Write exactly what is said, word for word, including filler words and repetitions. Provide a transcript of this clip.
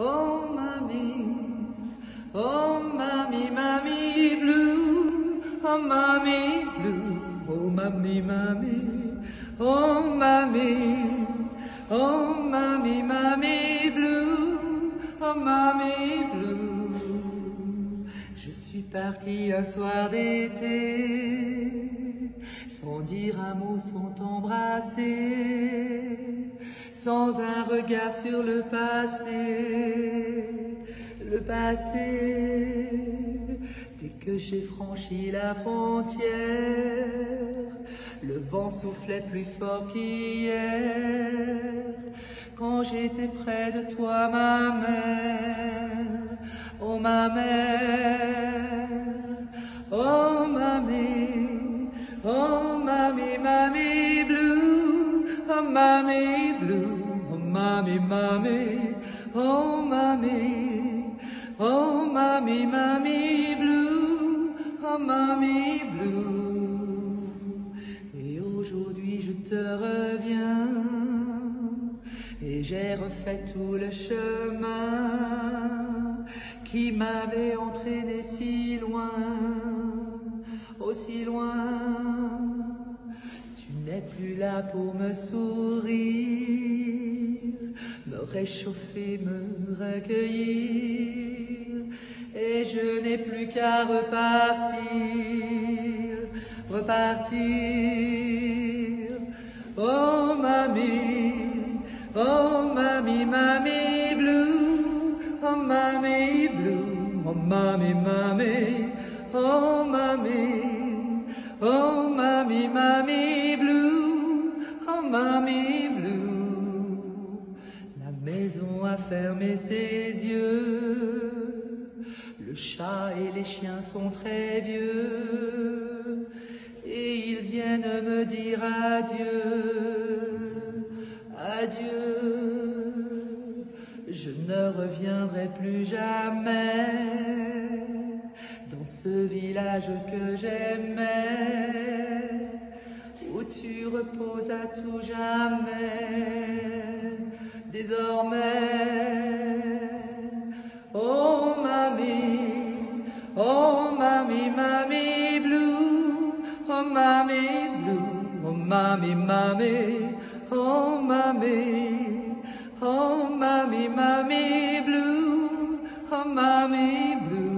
Oh mommy, oh mommy, mommy blue, oh mommy blue, oh mommy, mommy, oh mommy, oh mommy, mommy blue, oh mommy blue. Je suis partie un soir d'été, sans dire un mot, sans t'embrasser, sans un regard sur le passé, le passé. Dès que j'ai franchi la frontière, le vent soufflait plus fort qu'hier. Quand j'étais près de toi, ma mère, oh ma mère, oh mamie, oh mamie, mamie blue, oh mamie blue, oh mamie, mamie, oh mamie, oh mamie, mamie blue, oh mamie blue. Et aujourd'hui je te reviens, et j'ai refait tout le chemin qui m'avait entraîné si loin, aussi loin. Tu n'es plus là pour me sourire, me réchauffer, me recueillir, et je n'ai plus qu'à repartir, repartir. Oh mamie, oh mamie, mamie blue, oh mamie blue, oh mamie, mamie, oh mamie, oh mamie, mamie blue, oh mamie blue. La maison a fermé ses yeux, le chat et les chiens sont très vieux, et ils viennent me dire adieu, adieu. Je ne reviendrai plus jamais dans ce village que j'aimais, où tu reposes à tout jamais, désormais. Oh mamie, oh mamie, mamie blue, oh mamie blue, oh mamie, mamie, oh mamie, oh mamie, mamie blue, oh mamie blue.